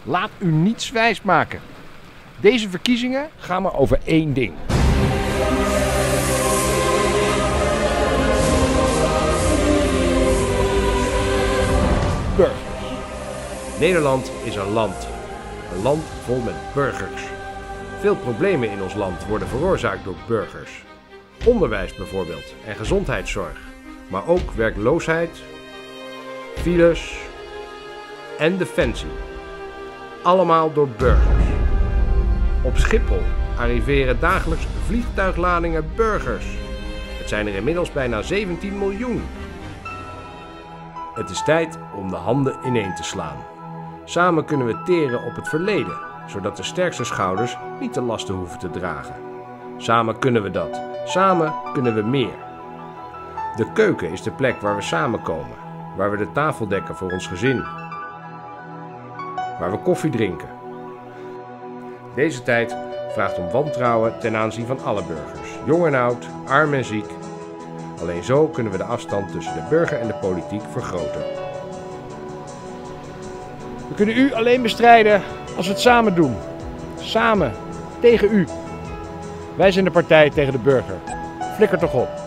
Laat u niets wijsmaken. Deze verkiezingen gaan maar over één ding. Burgers. Nederland is een land. Een land vol met burgers. Veel problemen in ons land worden veroorzaakt door burgers. Onderwijs bijvoorbeeld en gezondheidszorg. Maar ook werkloosheid, files en defensie. Allemaal door burgers. Op Schiphol arriveren dagelijks vliegtuigladingen burgers. Het zijn er inmiddels bijna 17 miljoen. Het is tijd om de handen ineen te slaan. Samen kunnen we teren op het verleden, zodat de sterkste schouders niet de lasten hoeven te dragen. Samen kunnen we dat. Samen kunnen we meer. De keuken is de plek waar we samenkomen, waar we de tafel dekken voor ons gezin, waar we koffie drinken. Deze tijd vraagt om wantrouwen ten aanzien van alle burgers, jong en oud, arm en ziek. Alleen zo kunnen we de afstand tussen de burger en de politiek vergroten. We kunnen u alleen bestrijden als we het samen doen. Samen, tegen u. Wij zijn de partij tegen de burger. Flikker toch op.